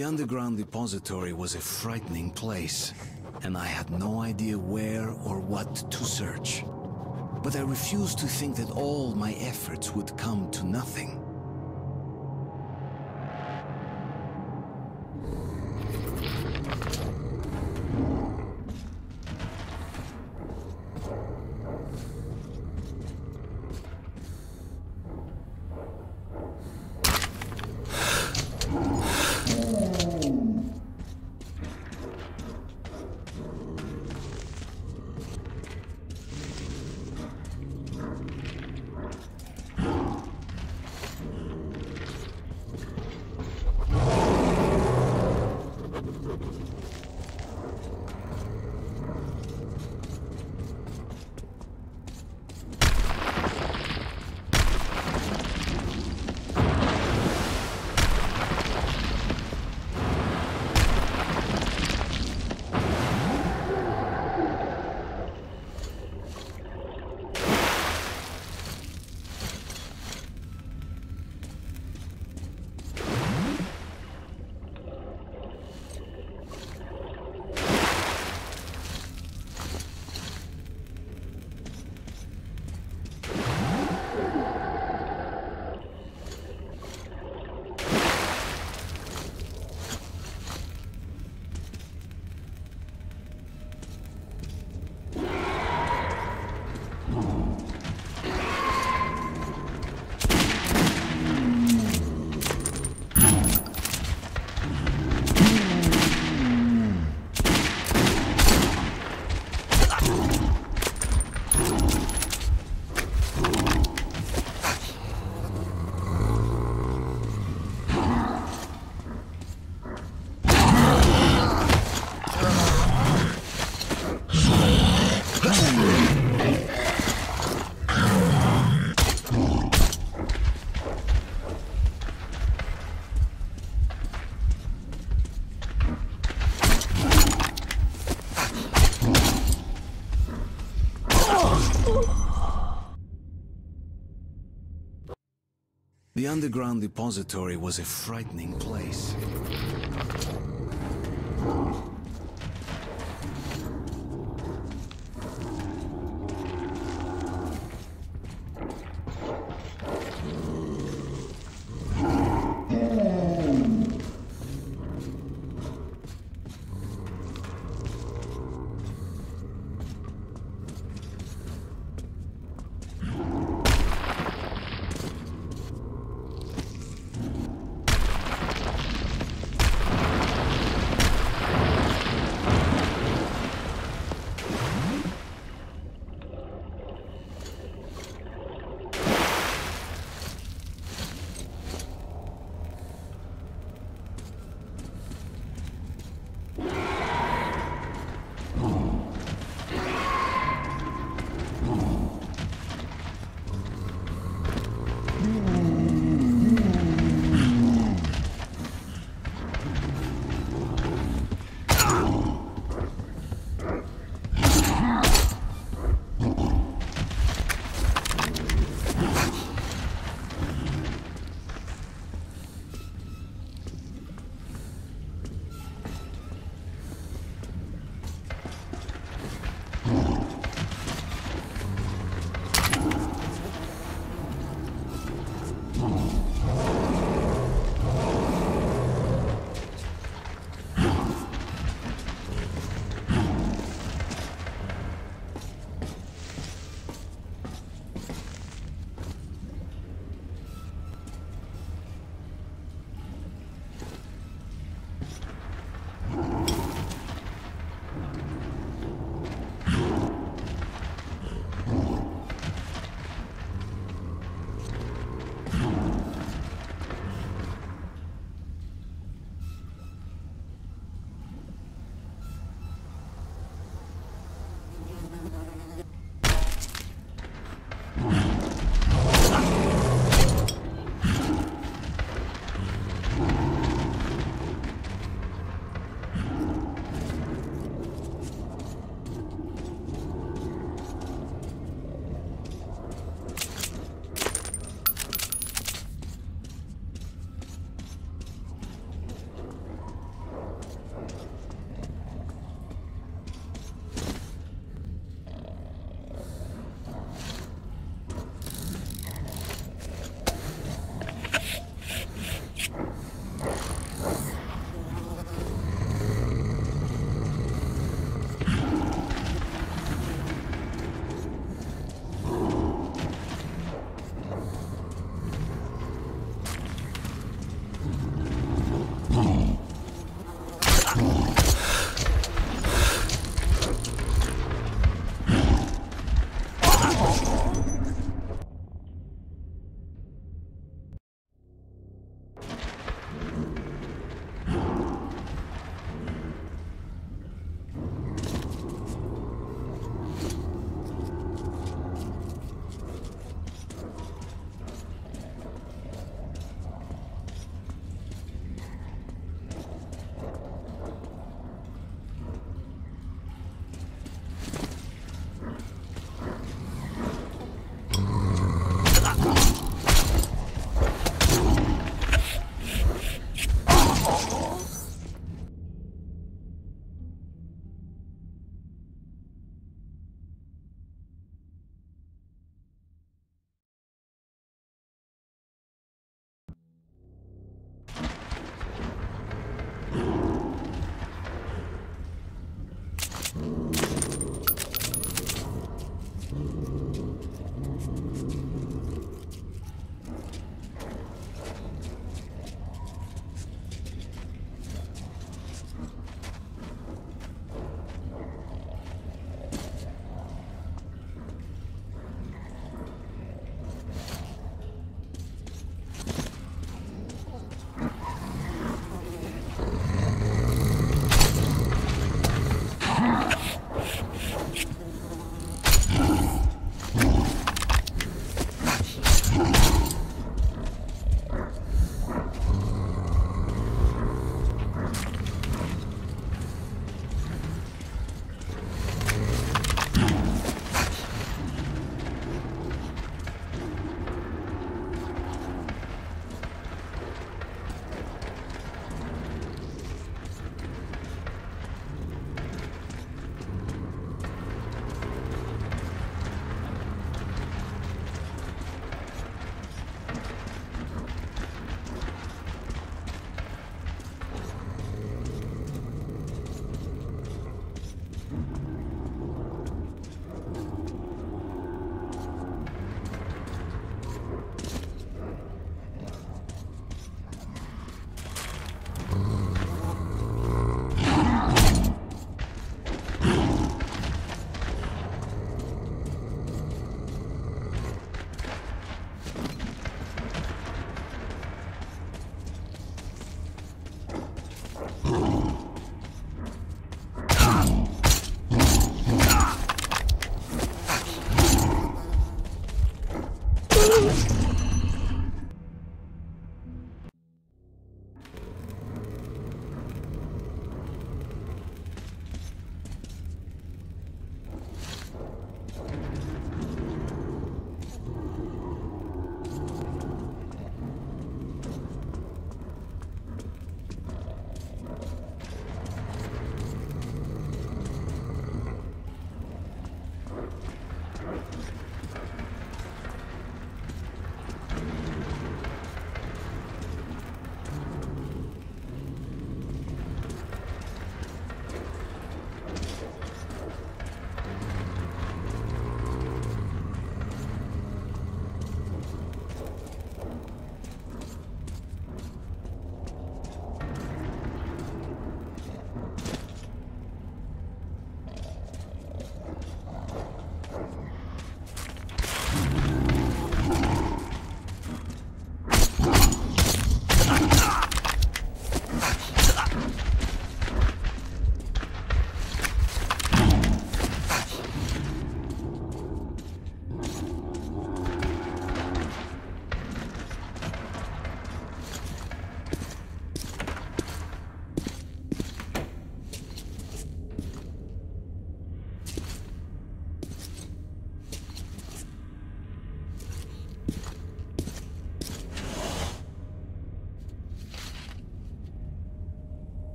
The underground depository was a frightening place, and I had no idea where or what to search. But I refused to think that all my efforts would come to nothing. The underground depository was a frightening place.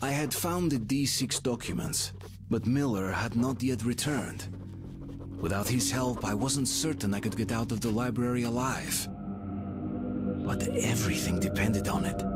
I had found the D6 documents, but Miller had not yet returned. Without his help, I wasn't certain I could get out of the library alive. But everything depended on it.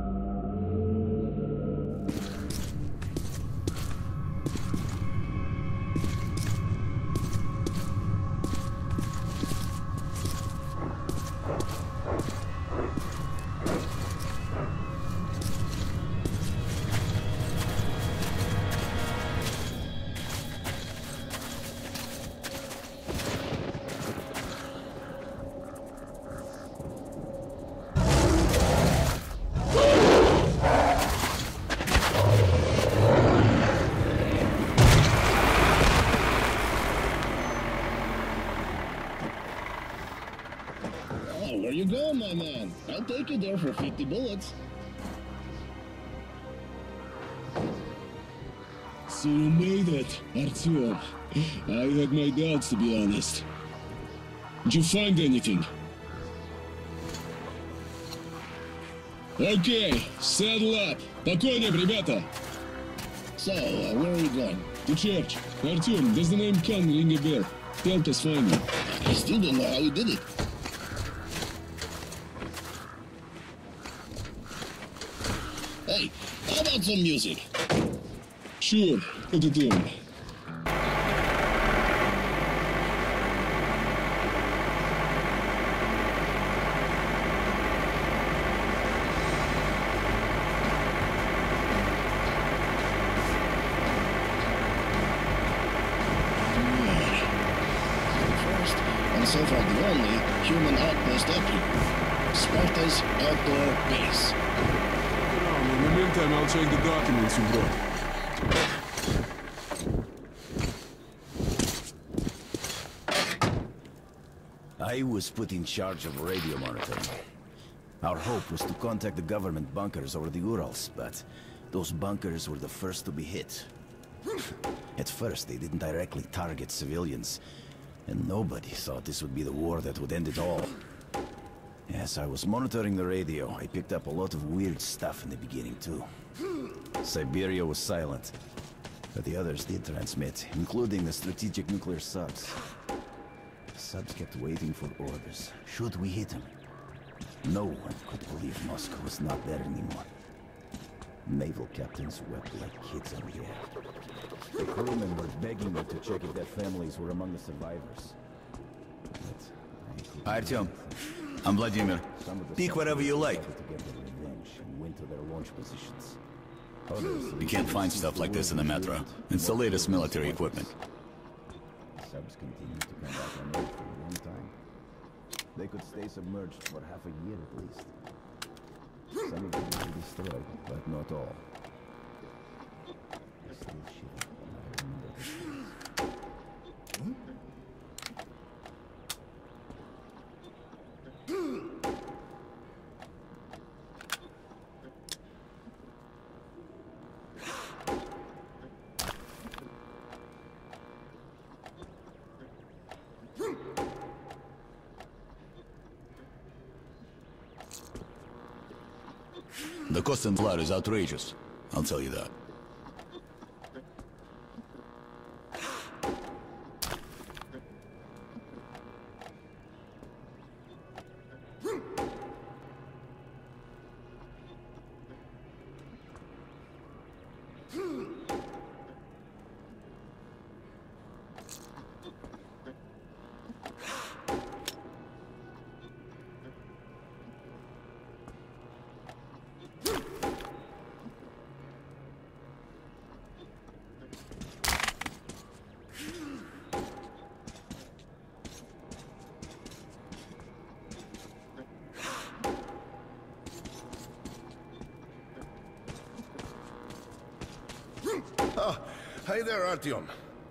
Where you going, my man? I'll take you there for 50 bullets. So you made it, Artyom. I had my doubts, to be honest. Did you find anything? Okay, saddle up. По коням, ребята. So, where are you going? To church. Artyom, does the name Khan ring a bell? Help us find him. I still don't know how he did it. Hey, how about some music? Sure, put it in. First, and so far the only, human outpost up here. Sparta's outdoor base. In the meantime, I'll check the documents you brought. I was put in charge of radio monitoring. Our hope was to contact the government bunkers over the Urals, but those bunkers were the first to be hit. At first, they didn't directly target civilians, and nobody thought this would be the war that would end it all. As I was monitoring the radio, I picked up a lot of weird stuff in the beginning, too. Siberia was silent, but the others did transmit, including the strategic nuclear subs. The subs kept waiting for orders. Should we hit them? No one could believe Moscow was not there anymore. Naval captains wept like kids on the air. The crewmen were begging me to check if their families were among the survivors. Artyom, I'm Vladimir. Peek whatever you like. You can't find stuff like this in the metro. It's the latest military equipment. Subs continued to come back on Earth for a long time. They could stay submerged for half a year at least. Some of them were destroyed, but not all. I still shiver when I remember this. The cost and flood is outrageous. I'll tell you that. Oh, hi there, Artyom.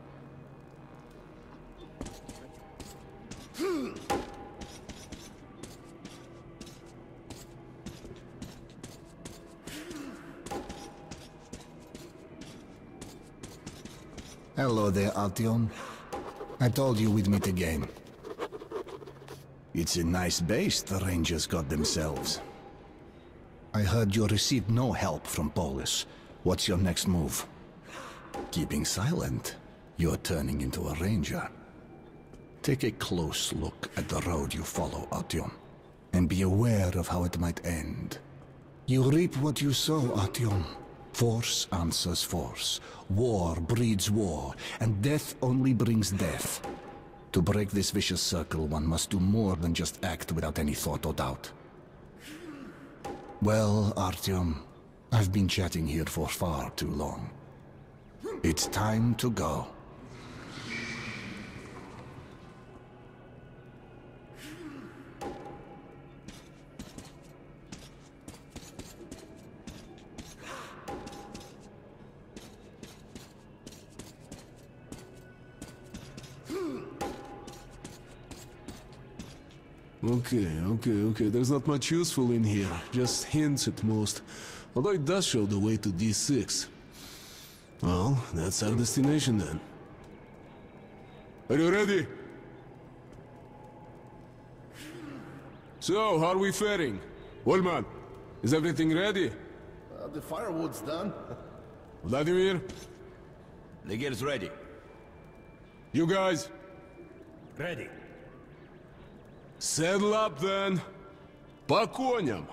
Hello there, Artyom. I told you we'd meet again. It's a nice base the Rangers got themselves. I heard you received no help from Polis. What's your next move? Keeping silent, you're turning into a ranger. Take a close look at the road you follow, Artyom, and be aware of how it might end. You reap what you sow, Artyom. Force answers force. War breeds war, and death only brings death. To break this vicious circle, one must do more than just act without any thought or doubt. Well, Artyom, I've been chatting here for far too long. It's time to go. Okay. There's not much useful in here. Just hints at most. Although it does show the way to D6. Well, that's our destination then. Are you ready? So, how are we faring? Wallman, is everything ready? The firewood's done. Vladimir? The gear's ready. You guys? Ready. Saddle up then. По коням.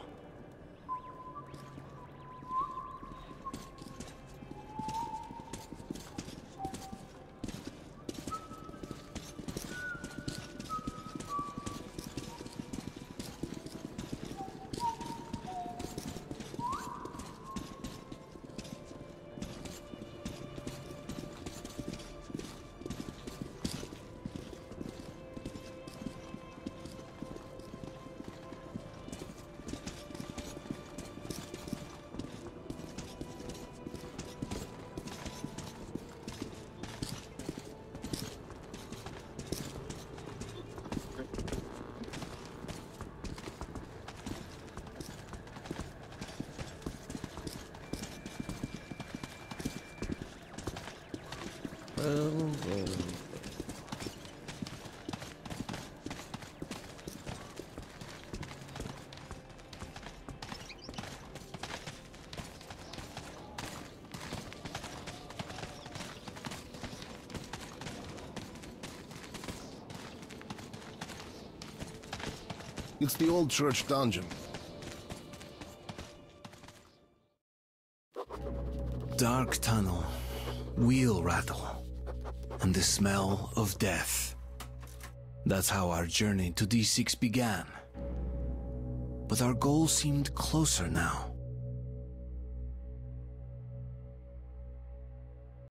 It's the old church dungeon. Dark tunnel, wheel rattle, and the smell of death. That's how our journey to D6 began. But our goal seemed closer now.